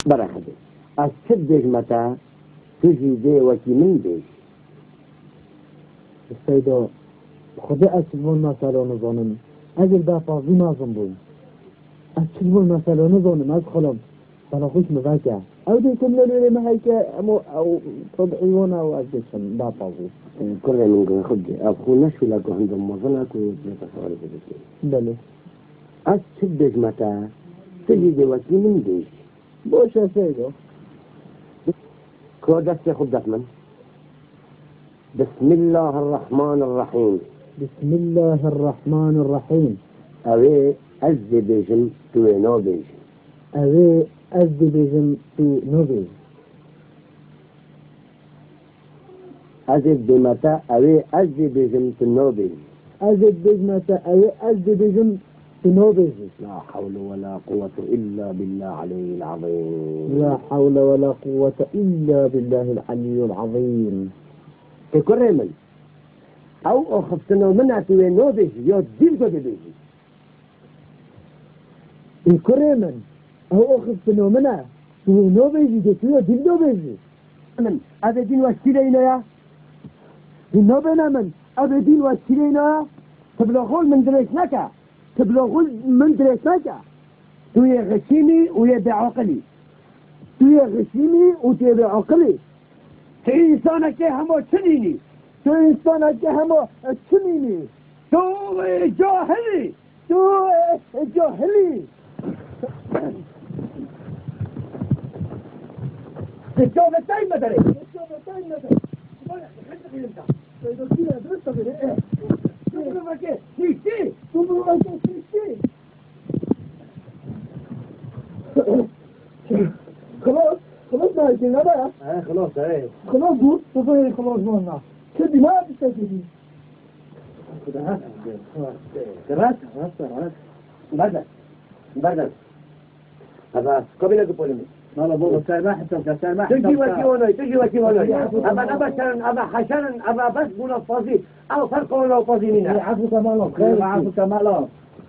برخده از چه دجمتا تجی ده وکی من بیش سیدا خدا از چلون مسئله نزانم اگر دا فاضی نازم بویم از چلون مسئله نزانم از خلم بلا خوش مذاکه او دیکم لولی محیکه او طبعیون او از دیشم دا فاضی كره من قوي خدي أبخو نشو لكو عندهم مظنك ويتصور بذلك بله از چه دجمتا تجي دي وكي من ديش باش يا سيدو كو دستي خدت من بسم الله الرحمن الرحيم بسم الله الرحمن الرحيم أوي أزي بيجم توينو بيجم أوي أزي بيجم تو نوبي أزي بمتا أوي أزي بيجم تنو بيجم أزي بيجمتا أوي أزي بيجم تو نوبي لا حول ولا قوة إلا بالله العلي العظيم لا حول ولا قوة إلا بالله العلي العظيم تكره من أو أخفتنا منها توينو بيجي يو ديل قد بيجي الكريمن أو أخذ فنومنا هو نوبيجي جتوية دين نوبيجي من هذا دين واشترينا يا دين نوبينا من هذا دين واشترينا تبلغون من درسناك تبلغون من درسناك تويا غشيمي ويا بعقلي تويا غشيمي ويا بعقلي إنسانك همو تنيني تو إنسانك همو تنيني تو جاهلي تو جاهلي الجواب الثاني مدري الجواب الثاني مدري إذا كنا درست بيه تبلغ كيف تيجي تبلغ كيف خلاص ما هيجينا بقى خلاص ايه خلاص بو تفاهم خلاص مالنا كدي ما بتستفيدي بدل هذا قبل قبل لا بابا سامح سامح تجي وكي وناي أبا حشرا أبا بس منفذي أو فرق منفذي منها عفو كمالا خير عفو كمالا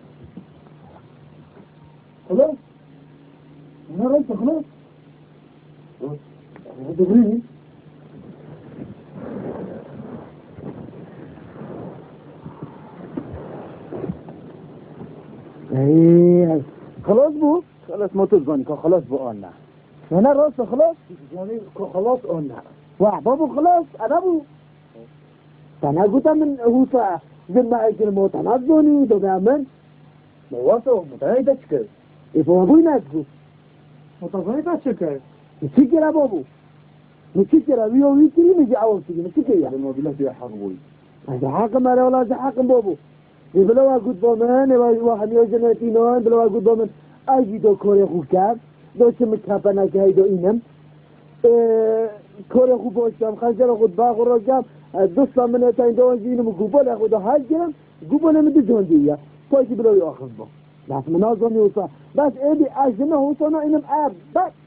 خلاص أنا رأيت خلاص تبريني خلاص بو خلاص ما تزغني خلاص بقولنا أنا رأيت خلاص يعني خلاص قلنا بابو خلاص أنا بو أنا قلت من هو زي ما أجل موت أنا أظني ده بأمن مواسو متعني تشكر يفوضوا يناسبوا متعني تشكر نشكر بابو نشكر ويو يكري نجي عوض تيجي نشكر يا لما بلا في حق بوي هذا حاكم على ولا هذا حاكم بابو يبلوا أقول بمن يبغى واحد يوجد نتينون بلوا أقول بمن أجي دو كوري خوكاب دو شمكابنا كهاي دو إنم كوري خو باشم خنجر خود باغ رو جام دوستا من تاين دو جينم قبول خود هاي جرم قبول من دجون ديا پایتی بلوی آخر با بس مناظم یوسا بس ایدی اجنه حسنا اینم بس